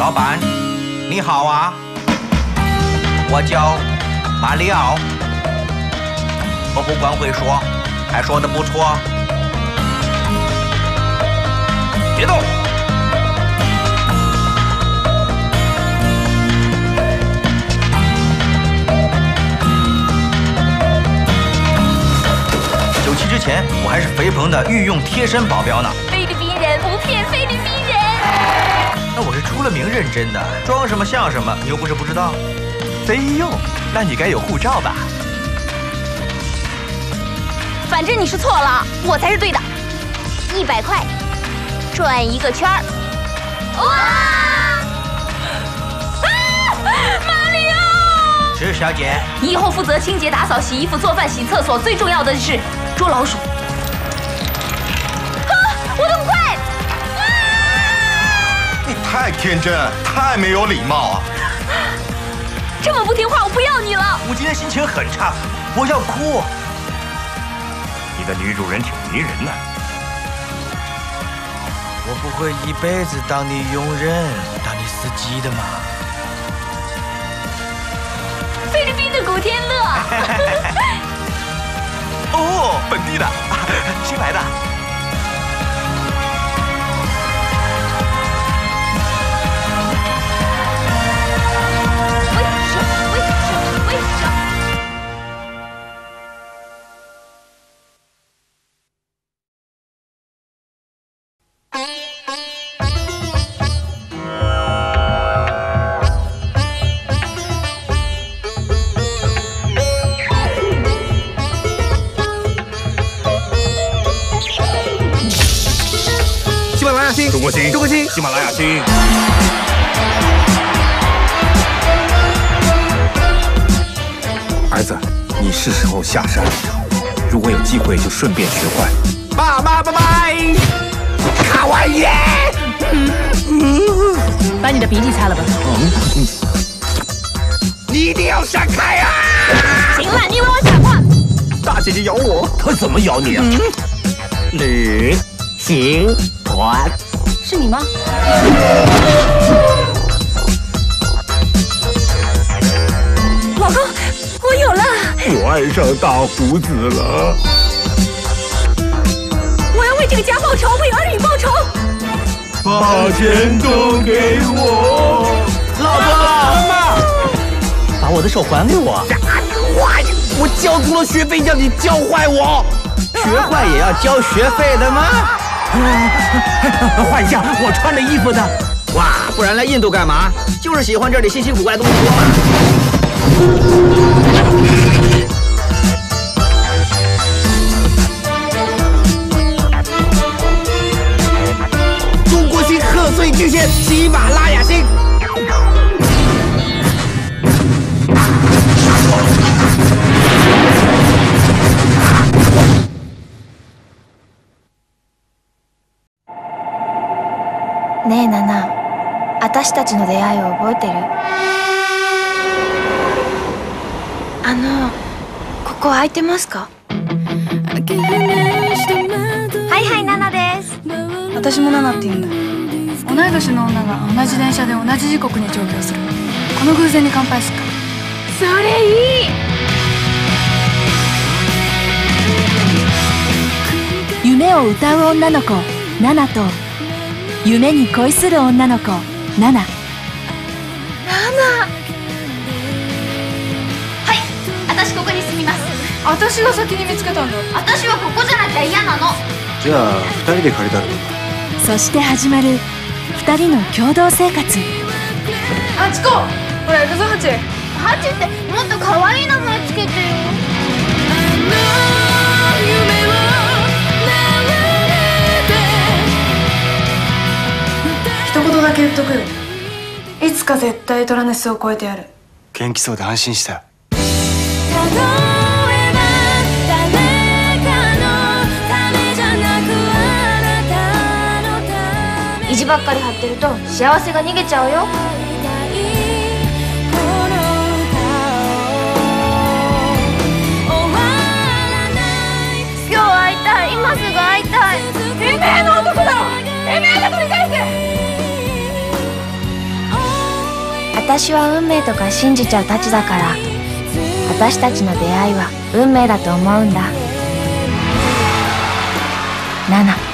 老板，你好啊，我叫马里奥。我不光会说，还说得不错。别动！97之前，我还是肥鹏的御用贴身保镖呢。 菲律宾人不骗菲律宾人。 那我是出了名认真的，装什么像什么，你又不是不知道。 菲佣，那你该有护照吧？ 反正你是错了，我才是对的。100块，转一个圈儿。哇！马里奥！ 是小姐。 你以后负责清洁、打扫、洗衣服、做饭、洗厕所，最重要的是捉老鼠。啊！我的5块！ 你太天真，太没有礼貌啊！ 这么不听话，我不要你了。 我今天心情很差，我要哭。 你的女主人挺迷人的。 我不会一辈子当你佣人，当你司机的嘛。 菲律宾的古天乐。 哦，本地的，新来的。 为什么？ 喜马拉雅星， 中国星， 中国星， 喜马拉雅星。儿子，你是时候下山了。如果有机会，就顺便学坏。 爸妈，拜拜。卡哇伊。 把你的鼻涕擦了吧。 你一定要闪开啊！ 行了，你以为我傻瓜？ 大姐姐咬我， 她怎么咬你啊？ 旅行团。 是你吗？老公，我有了！ 我爱上大胡子了。 我要为这个家报仇，为儿女报仇！ 把钱都给我。 老婆，妈，把我的手还给我！我交足了学费，叫你教坏我，学坏也要交学费的吗？换一下我穿的衣服的。哇，不然来印度干嘛？就是喜欢这里稀奇古怪的东西多中国星贺岁巨献喜马拉雅星。 ねえナナ、私たちの出会いを覚えてる？ここ空いてますか？ はいはい、ナナです。 私もナナって言うんだ。同い年の女が同じ電車で同じ時刻に上京する。この偶然に乾杯すっか。 それいい。 夢を歌う女の子ナナと夢に恋する女の子ナナ。 はい、私ここに住みます。 私が先に見つけたんだ。 私はここじゃなきゃ嫌なの。 じゃあ2人で借りたらどうだ。 そして始まる2人の共同生活。 あちこ、ほら行くぞハチ。ハチってもっと可愛い名前つけてよ。 一言だけ言っとくよ。いつか絶対トラネスを超えてやる。 元気そうで安心したよ。 意地ばっかり張ってると幸せが逃げちゃうよ。今日会いたい、今すぐ会いたい。てめえの男だろ、てめえが取り返せ。 私は運命とか信じちゃうたちだから、私たちの出会いは運命だと思うんだ。ナナ。